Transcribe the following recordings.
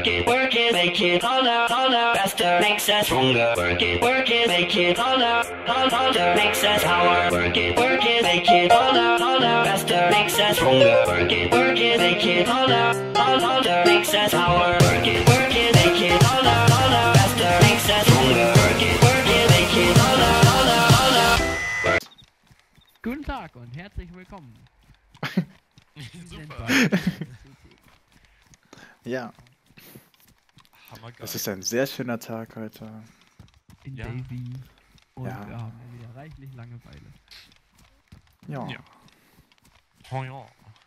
work it, make it harder, faster, makes us stronger. Work it, make it harder, makes us power. Work it, make it harder, faster, makes us stronger. Work it, make it harder, makes us power. Work it, make it harder, faster, makes us stronger. Work it, make it harder. Guten Tag und herzlich willkommen. Super. Ja, Hammergeil. es ist ein sehr schöner Tag heute. In Ja. Davy. Und Ja. wir haben wieder reichlich Langeweile. Ja. Ja. Oh ja.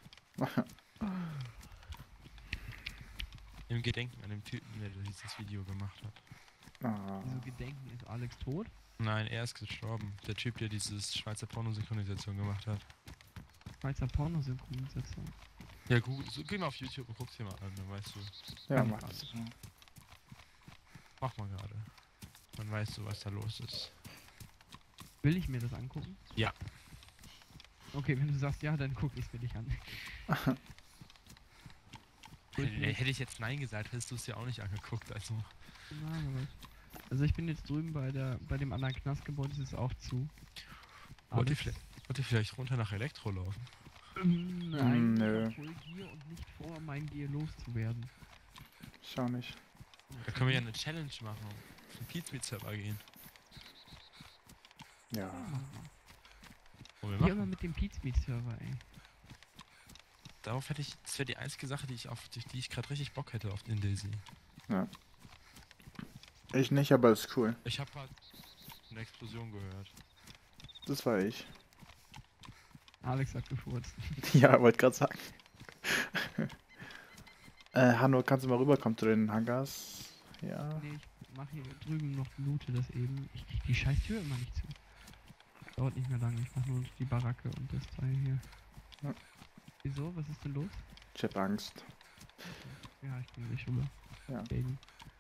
Im Gedenken an den Typen, der dieses Video gemacht hat. Ah, Wieso gedenken, ist Alex tot? Nein, er ist gestorben. Der Typ, der dieses Schweizer Pornosynchronisation gemacht hat. Schweizer Pornosynchronisation. Ja gut, so, geh mal auf YouTube und guck's dir mal an, dann weißt du. ja, mach das. Mach mal gerade. Dann weißt du, was da los ist. Will ich mir das angucken? Ja. Okay, wenn du sagst ja, dann guck ich es mir nicht an. Hätte ich jetzt Nein gesagt, hättest du es ja auch nicht angeguckt, also. Nein, also ich bin jetzt drüben bei dem anderen Knastgebäude, ist es auch zu. Wollt ihr Alex? vielleicht runter nach Elektro laufen? Nein, Nö. ich hol Gier und nicht vor, mein Gier loszuwerden. Schau nicht. Da können wir ja eine Challenge machen. Auf den Pizmeet-Server gehen. Ja. Wollen wir Hier immer machen? mit dem Pizmeet-Server, ey. Darauf hätte ich, das wäre die einzige Sache, die ich gerade richtig Bock hätte auf den Daisy. Ja. Ich nicht, aber ist cool. Ich habe halt eine Explosion gehört. Das war ich. Alex hat gefurzt. Ja, wollte gerade sagen. Hanno, kannst du mal rüberkommen zu den Hangars? Ja. Nee, ich mach hier drüben noch loote das eben. Ich krieg die scheiß Tür immer nicht zu. Dauert nicht mehr lange, ich mach nur die Baracke und das Teil hier. Ja. Wieso? Was ist denn los? Ich hab Angst. Ja, ich bin nicht rüber. Ja. Wegen.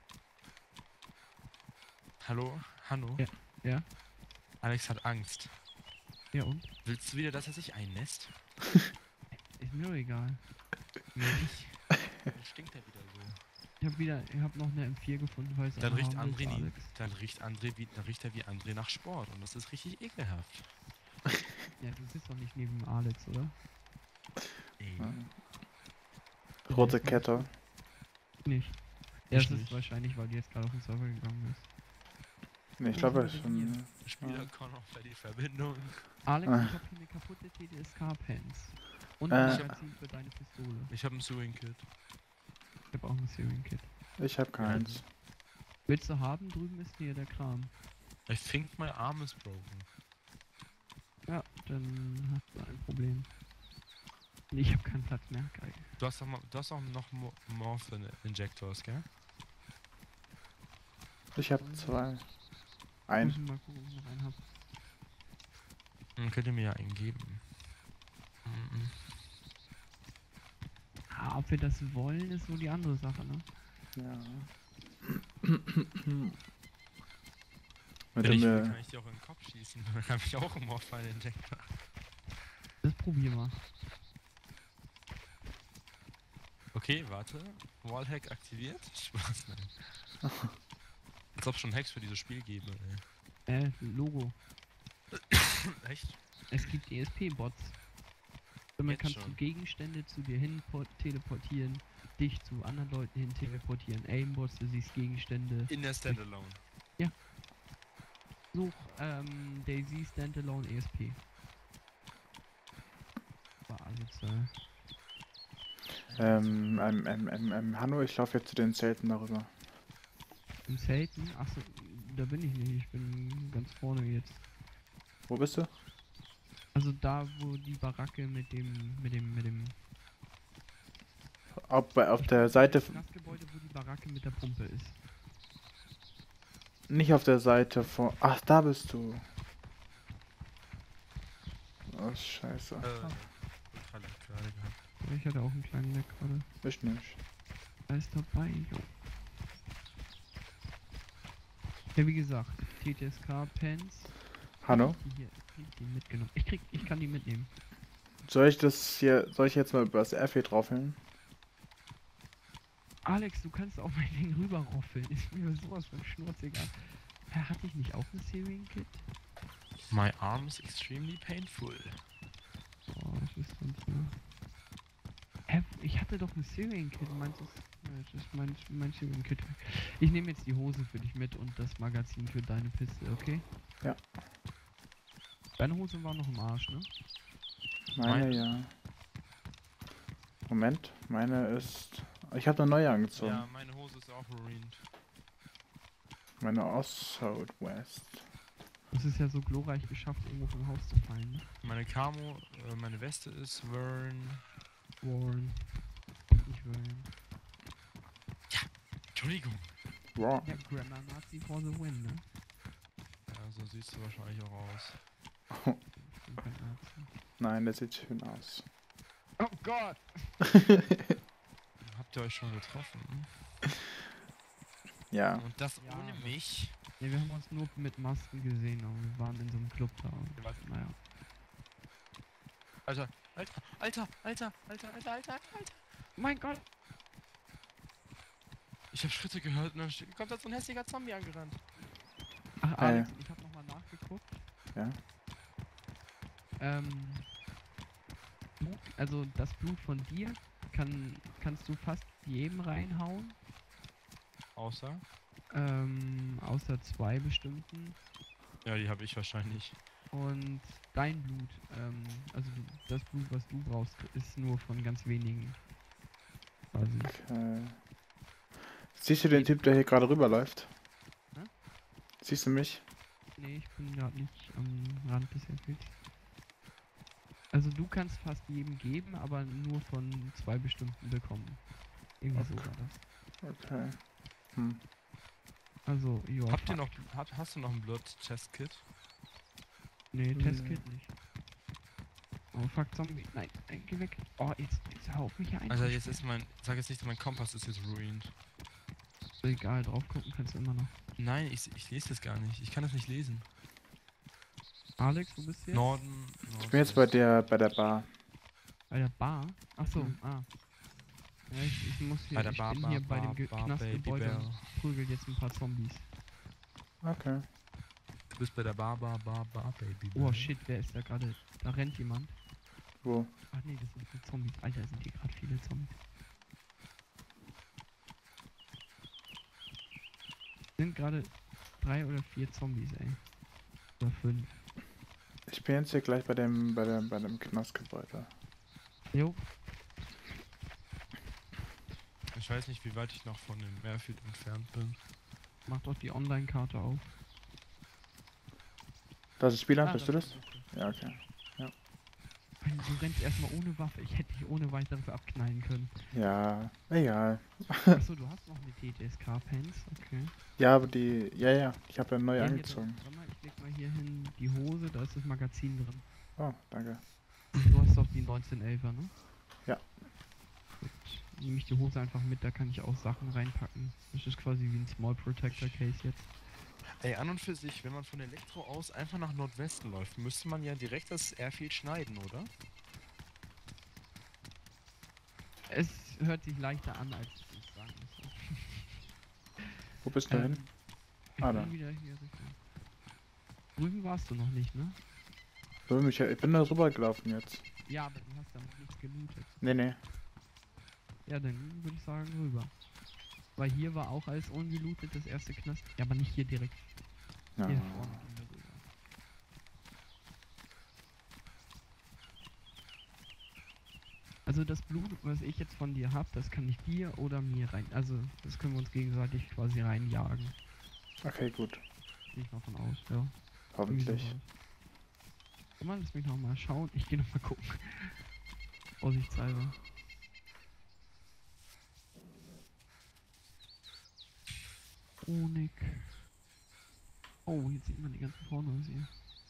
Hallo? Hanno? Ja. Ja? Alex hat Angst. Ja und? Willst du wieder, dass er sich einnässt? Ist mir doch egal. Mir nicht. Dann stinkt er wieder so. Ich hab noch eine M4 gefunden, weil es Dann eine riecht haben André willst, nie. Alex. Dann riecht er wie André nach Sport und das ist richtig ekelhaft. Ja, du sitzt doch nicht neben Alex, oder? Ey. Rote Kette. Nicht. Ja, Ich das ist nicht. wahrscheinlich, weil die jetzt gerade auf den Server gegangen ist. Nee, ich glaube, es ist schon. Spieler Connor für die Verbindung. Alex, Ah. ich hab hier eine kaputte TDSK-Pants. Und Äh. ein Magazin für deine Pistole. Ich habe ein Sewing-Kit. Ich hab auch ein Searing-Kit. Ich hab keins. Willst du haben? Drüben ist hier der Kram. I think my arm is broken. Ja, dann hast du ein Problem. Ich hab keinen Platz mehr, geil. Du hast auch noch Morphin-Injectors, gell? Ich hab zwei. Muss Ein. ich mal gucken, ob ich noch einen hab. Dann könnt ihr mir ja einen geben. Mhm. Ah, ob wir das wollen, ist so die andere Sache, ne? Ja. Wenn ich will, Mit kann ich dir auch in den Kopf schießen. Dann habe ich auch einen Morphin-Injector. Das probier mal. Okay, warte. Wallhack aktiviert? Spaß, nein. Als ob es schon Hacks für dieses Spiel gäbe, Logo. ey. Echt? Es gibt ESP-Bots. Damit Jetzt kannst schon. du Gegenstände zu dir hin teleportieren, dich zu anderen Leuten hin teleportieren. Aimbots, du siehst Gegenstände. In der Standalone. Such Daisy Standalone ESP. War alles, Hanno, ich laufe jetzt zu den Zelten darüber. im Zelten? Achso, da bin ich nicht. Ich bin ganz vorne jetzt. Wo bist du? Also da, wo die Baracke mit dem Auf der Seite. das Gebäude, wo die Baracke mit der Pumpe ist. Nicht auf der Seite von. Ach, da bist du. Oh, scheiße. Ultra lag gerade gehabt. Ja, ich hatte auch einen kleinen Leck gerade. Ich nicht. Da ist dabei, jo. Ja, wie gesagt, TTSK-Pens. Hanno? Hier, krieg ich die mitgenommen. Ich kann die mitnehmen. Soll ich jetzt mal über das RF draufhängen? Alex, du kannst auch mein Ding rüberroffeln. Ist mir sowas von schnurzegal. Hatte ich nicht auch ein Syrian Kit? My arm is extremely painful. Oh, das ist sonst so. Ich hatte doch ein Syrian Kit. Meinst du, das ist mein Syrian Kit. Ich nehme jetzt die Hose für dich mit und das Magazin für deine Piste, okay? Ja. Deine Hose war noch im Arsch, ne? Meine, ja. Moment, meine ist... Ich habe eine neue angezogen. Ja, meine Hose ist auch ruined. Meine aus Southwest. Das ist ja so glorreich geschafft, irgendwo vom Haus zu fallen, ne? Meine Camo, meine Weste ist Warren. Warren. Nicht Warren. Entschuldigung. Wow. Ja, Grammar Nazi for the win, ne? Ja, so siehst du wahrscheinlich auch aus. Ich bin kein Nazi. Nein, der sieht schön aus. Oh Gott! Habt ihr euch schon getroffen? Ja. Und das Ja, ohne aber- mich? Ja, wir haben uns nur mit Masken gesehen, aber wir waren in so einem Club da und naja. Alter, Alter. Mein Gott! Ich habe Schritte gehört und dann kommt da so ein hässlicher Zombie angerannt. Ach, Alex, ich hab nochmal nachgeguckt. Ja. Blut, also das Blut von dir kannst du fast jedem reinhauen. Außer? Außer 2 bestimmten. Ja, die habe ich wahrscheinlich. Und dein Blut, also das Blut, was du brauchst, ist nur von ganz wenigen. Quasi. Okay. Siehst du den Typ, der hier gerade rüberläuft? Hä? Siehst du mich? Nee, ich bin gerade nicht am Rand des Endbilds. Also du kannst fast jedem geben, aber nur von 2 bestimmten bekommen. Irgendwie so war das. Okay. Hm. Also, ja. Habt ihr noch, hast du noch ein Blood Test Kit? Nee, Hm. Testkit nicht. Oh fuck, Zombie. Nein, geh weg. Oh, jetzt hör auf mich hier ein. Also jetzt ist sag jetzt nicht, mein Kompass ist jetzt ruined. Egal, drauf gucken kannst du immer noch. Nein, ich lese das gar nicht. Ich kann das nicht lesen. Alex, du bist hier? Norden. Ich bin jetzt bei der Bar. Bei der Bar? Achso, Mhm. Ja, ich muss hier, Bei der ich Bar, bin hier Bar, bei dem Bar, Knastgebäude Baby und prügel jetzt ein paar Zombies. Okay. Du bist bei der Bar, Baby. Oh shit, wer ist da gerade? Da rennt jemand. Wo? Ach nee, das sind nur Zombies. Alter, sind hier gerade viele Zombies. Sind gerade 3 oder 4 Zombies, ey. Oder 5. Ich bin jetzt hier gleich bei dem Knastgebäude. Jo, Ich weiß nicht, wie weit ich noch von dem Airfield entfernt bin. mach doch die Online-Karte auf. Das ist Spieler, Ah, bist du das? ist Ja, okay. Du rennst erstmal ohne Waffe. Ich hätte dich ohne weiteres abknallen können. Ja, egal. Achso, du hast noch eine TTSK-Pants. Okay. Ja, aber die. Ja, ich habe ja neu Ja, hier, angezogen. warte mal, ich leg mal hier hin die Hose, da ist das Magazin drin. Oh, danke. Du hast doch die 1911er, ne? Ja. Gut. Nehme ich die Hose einfach mit, da kann ich auch Sachen reinpacken. Das ist quasi wie ein Small Protector Case jetzt. Ey, an und für sich, wenn man von Elektro aus einfach nach Nordwesten läuft, müsste man ja direkt das Airfield schneiden, oder? Es hört sich leichter an, als es ist, sagen wir so. Wo bist du hin? Ich Ah, bin da. wieder hier Richtung. Drüben warst du noch nicht, ne? Ich bin da rübergelaufen jetzt. Ja, aber du hast damit nichts gelootet. Nee. Ja, dann würde ich sagen rüber. Weil hier war auch alles ungelootet, das erste Knast. Ja, aber nicht hier direkt. Ja. Hier vorne gehen wir rüber. Also das Blut, was ich jetzt von dir hab, das kann ich dir oder mir rein. Also das können wir uns gegenseitig quasi reinjagen. Okay, gut. Gehe ich mal von aus, ja. Irgendwie Hoffentlich. sowas. Guck mal, lass mich noch mal schauen. Ich gehe noch mal gucken. Vorsichtshalber. Chronik. Oh, jetzt sieht man die ganzen Pornos hier.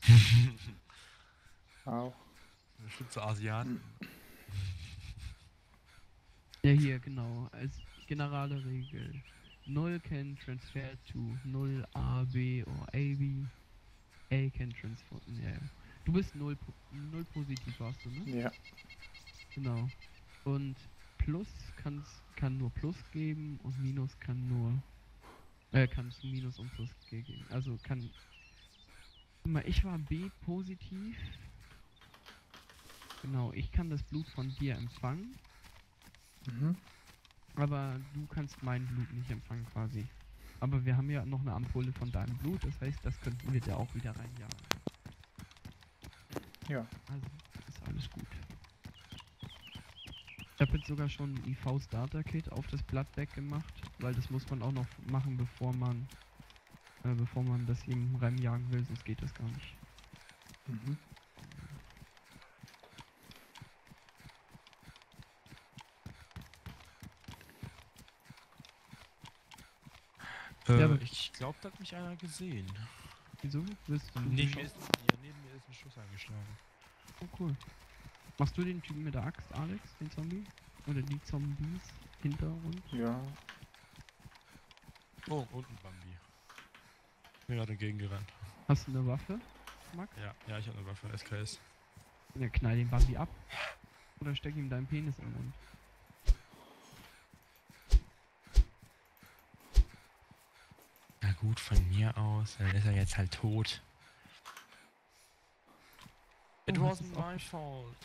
Au. Bestimmt so Asiaten. Ja, hier, genau. Als generelle Regel. 0 can transfer to 0 A, B or A, B. A can transfer. Ja, ja. Du bist 0 positiv, warst du, ne? Ja. Genau. Und plus kannst kann nur Plus geben und Minus kann nur kann zu Minus und Plus geben. Also kann immer, ich war B positiv. Genau, ich kann das Blut von dir empfangen, Mhm. aber du kannst mein Blut nicht empfangen quasi. Aber wir haben ja noch eine Ampulle von deinem Blut, das heißt, das könnten wir dir auch wieder reinjagen. Ja. Also, ist alles gut. Ich habe jetzt sogar schon ein IV-Starter-Kit auf das Blatt weggemacht, weil das muss man auch noch machen, bevor man das jemandem reinjagen will, sonst geht das gar nicht. Mhm. Ja, aber- Ich glaube, da hat mich einer gesehen. Wieso? Willst du Neben geschossen? mir, neben mir ist ein Schuss eingeschlagen. Oh cool. Machst du den Typen mit der Axt, Alex, den Zombie? Oder die Zombies hinter uns? Ja. Oh, unten Bambi. Bin gerade entgegengerannt. Hast du eine Waffe, Max? Ja, ich habe eine Waffe, SKS. Ja, knall den Bambi ab. Oder steck ihm deinen Penis im Mund. Na gut, von mir aus, dann ist er jetzt halt tot. It Oh, das wasn't ist auch- my fault.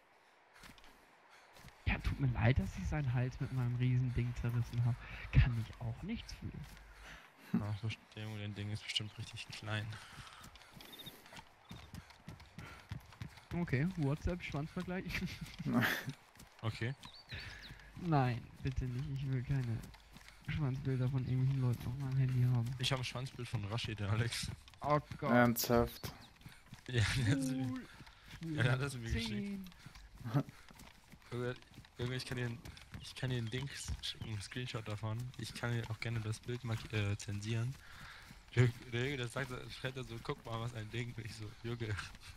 Ja, tut mir leid, dass ich seinen Hals mit meinem Riesending zerrissen habe. Kann ich auch nichts für. Ach, so dein Ding ist bestimmt richtig klein. Okay, WhatsApp, Schwanzvergleich. Okay. Nein, bitte nicht. Ich will keine Schwanzbilder von irgendwelchen Leuten auf meinem Handy haben. Ich habe ein Schwanzbild von Rashid, der Alex. Oh Gott. Ernsthaft. Ja, der hat sie- Cool. Ja, der hat das mir geschickt. 10. Junge, ich kann dir einen Link schicken, einen Screenshot davon. Ich kann dir auch gerne das Bild mal zensieren. Der Junge, der sagt, schreibt er so, guck mal, was ein Ding. Ich so, Junge.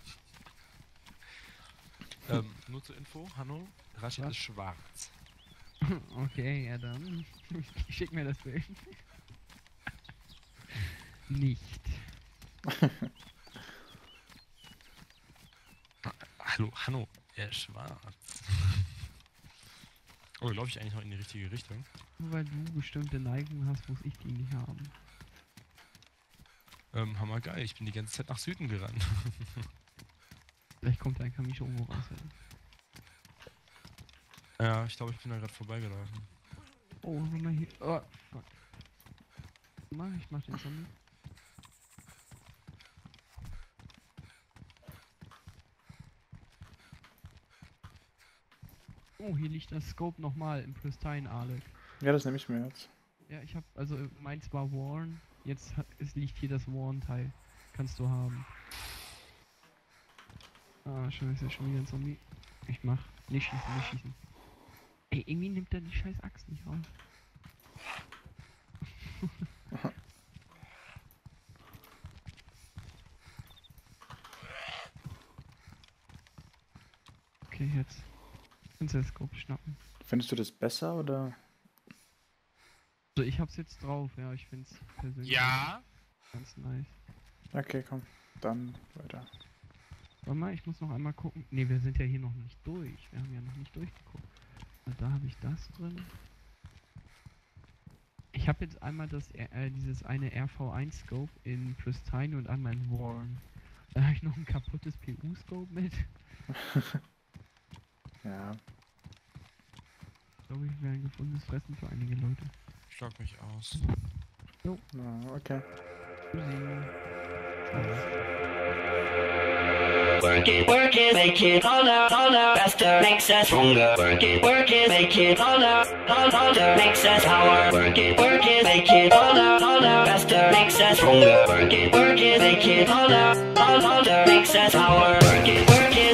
Nur zur Info, Hanno, Rashid Was? ist schwarz. Okay, ja dann. Schick mir das Bild. Nicht. Hallo, Hanno, er ist schwarz. Oh, laufe ich eigentlich noch in die richtige Richtung? Nur weil du bestimmte Neigungen hast, muss ich die nicht haben. Hammer geil, ich bin die ganze Zeit nach Süden gerannt. Vielleicht kommt dein Kamische irgendwo raus. Ja. Ja, ich glaube, ich bin da gerade vorbeigelaufen. Oh, guck mal hier. Oh, fuck. Ich mach den Zombie. Oh, hier liegt das Scope nochmal im Pristine, Alec. Ja, das nehme ich mir jetzt. Ja, ich hab, also meins war Warren. Jetzt es liegt hier das Warren-Teil. Kannst du haben. Ah, scheiße, schon wieder ein Zombie. Ich mach. Nicht schießen, nicht schießen. Ey, irgendwie nimmt er die scheiß Axt nicht raus. Okay, jetzt. Kannst du das Scope schnappen. Findest du das besser oder? Also ich hab's jetzt drauf, ja, ich find's persönlich ganz nice. Okay, komm. Dann weiter. Warte mal, ich muss noch einmal gucken. Ne, wir sind ja hier noch nicht durch. Wir haben ja noch nicht durchgeguckt. Da habe ich das drin. Ich habe jetzt einmal dieses eine RV1 Scope in Pristine und einmal in Warren. Da habe ich noch ein kaputtes PU Scope mit. Ja. Ich glaube, ich wäre ein gefundenes Fressen für einige Leute. Schlag mich aus. Na, okay. Work it, make it harder, faster, makes us stronger. Work it, make it harder, makes us power. Work it, make it harder, faster, makes us stronger. Work it, make it harder, makes us power. Work it,